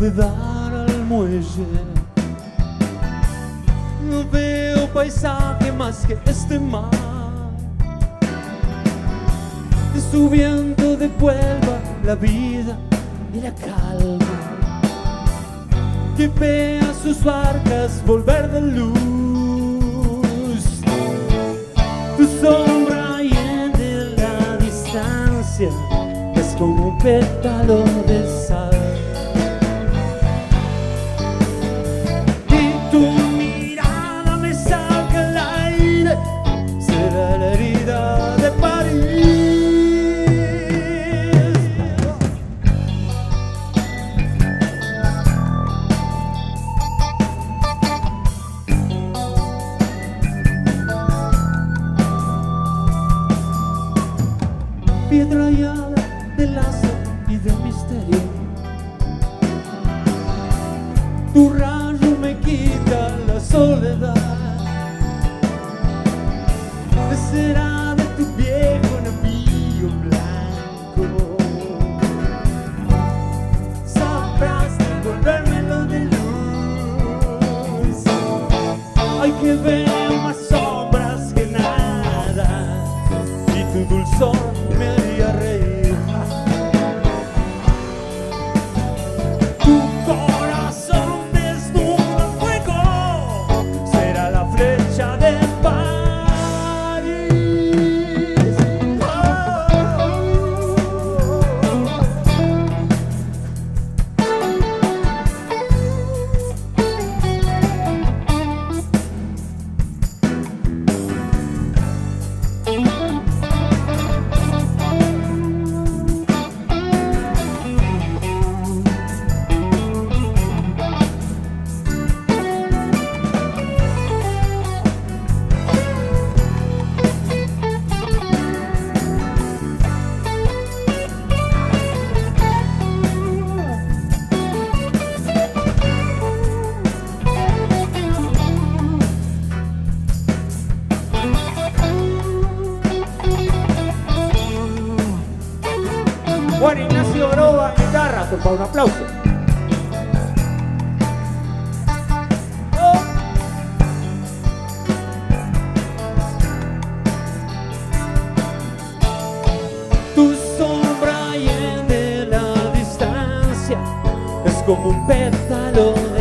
dar al muelle. No veo paisaje más que este mar. De su viento devuelva la vida y la calma, que vea sus barcas volver de luz. Tu sombra hiende la distancia, es como un pétalo de sal. Y tu mirada me saca el aire, será la herida de París. Piedra hallada de lazo y de misterio, tu rayo me quita la soledad. ¿Qué será de tu viejo navío blanco? Sabrás devolvérmelo de luz. Hay que ver más sombras que nada, y tu dulzor me haría reír. Tu corazón desnudo en fuego será la flecha de París. Juan Ignacio Groba, guitarra, por favor, un aplauso. Tu sombra hiende la distancia, es como un pétalo